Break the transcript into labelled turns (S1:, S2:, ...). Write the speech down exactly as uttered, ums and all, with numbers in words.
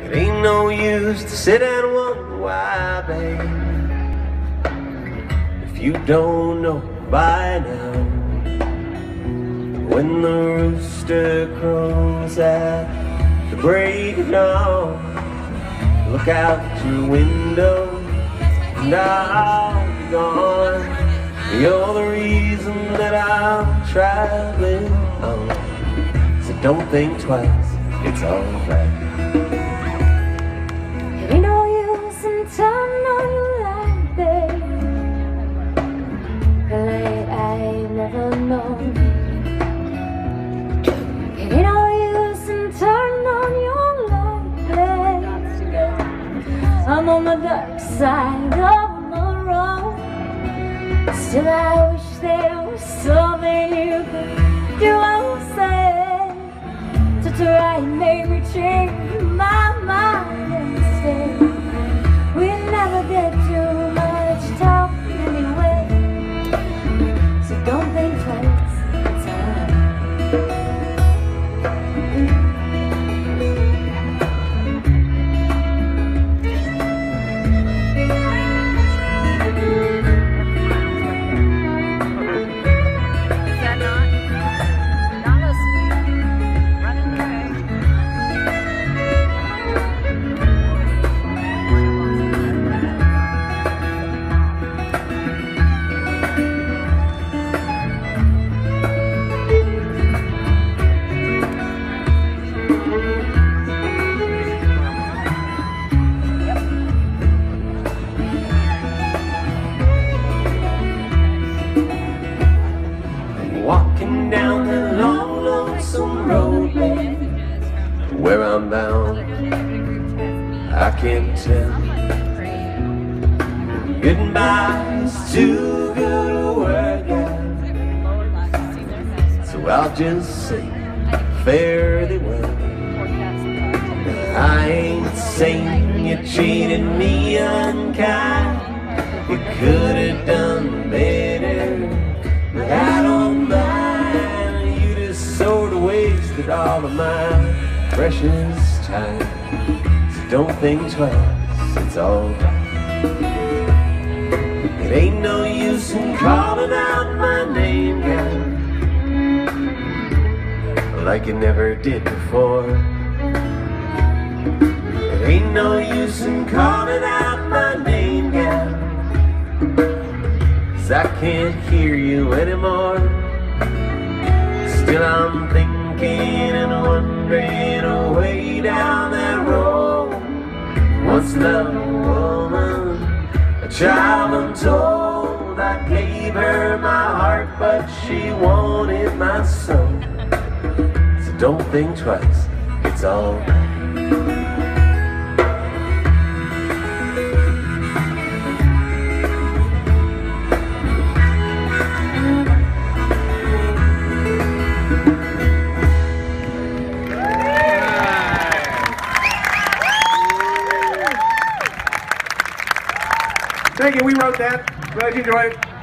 S1: It ain't no use to sit and wonder why, babe, if you don't know by now. When the rooster crows at the break of dawn, look out your window and I'll be gone. You're the reason that I'm traveling on, so don't think twice, it's alright.
S2: It ain't no use in turning on your light, babe, the light I've never known. It ain't no use in turning on your light, babe, I'm on the dark side of the road. Still I wish there was something you could do or say to try and make me change my mind instead. We never get too much talk anyway, so don't think twice, it's alright.
S1: Walking down the long, lonesome road, babe, where I'm bound, I can't tell. Goodbye's too good a word, God, so I'll just say fare thee well. I ain't saying you treated me unkind, you could have done better, but I don't mind. You just sort of wasted all of my precious time, so don't think twice, it's alright. It ain't no use in calling out my name, girl, like you never did before. It ain't no use in calling out my name, girl, 'cause I can't hear you anymore. Still I'm thinking and wondering away down that road. Once loved a woman, a child untold. I gave her my heart, but she wanted my soul. So don't think twice, it's alright.
S3: Thank you, we wrote that. Glad you enjoyed it.